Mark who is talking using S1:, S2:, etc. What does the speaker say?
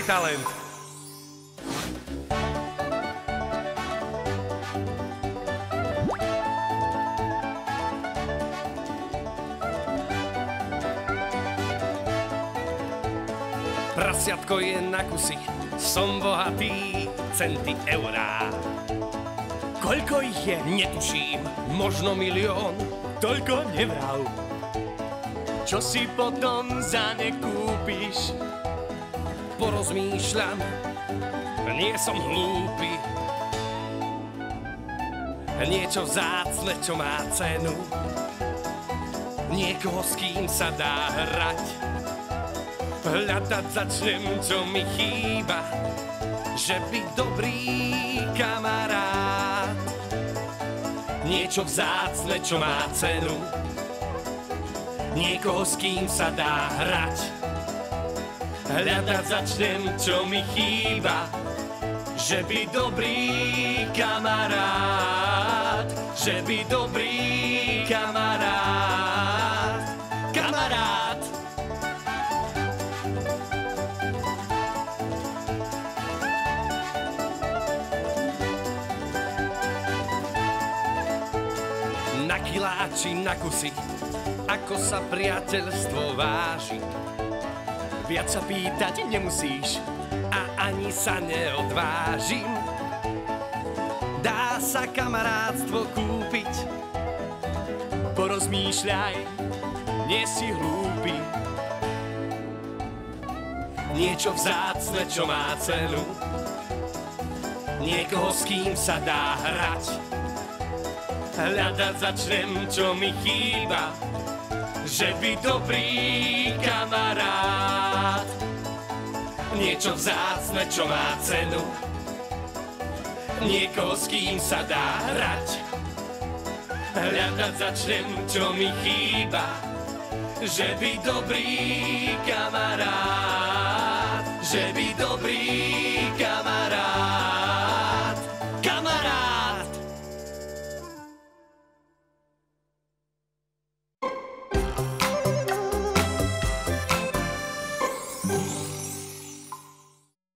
S1: talent. Prasiatko je na kusy, som bohatý, centy, eurá.
S2: Koľko ich je?
S1: Netuším, možno 1 000 000.
S2: Toľko nevrav. Čo si potom za ne kúpiš?
S1: Porozmýšľam, nie som hlúpy. Niečo vzácne, čo má cenu. Niekoho, s kým sa dá hrať. Hľadať začnem, čo mi chýba. Že by dobrý kamarát. Niečo vzácne, čo má cenu. Niekoho, s kým sa dá hrať. Hľadať začnem, čo mi chýba. Že by dobrý kamarát. Že by dobrý kamarát. Kamarát. Na kiláči, na kusy, ako sa priateľstvo váži.
S2: Viac sa pýtať nemusíš.
S1: A ani sa neodvážim. Dá sa kamarátstvo kúpiť.
S2: Porozmýšľaj, nie si hlúpy.
S1: Niečo vzácne, čo má cenu. Niekoho, s kým sa dá hrať. Hľadať začnem, čo mi chýba. Že by dobrý kamarát. Niečo vzácne, čo má cenu. Niekoho, s kým sa dá hrať. Hľadať začnem, čo mi chýba. Že by dobrý kamarát. Že by dobrý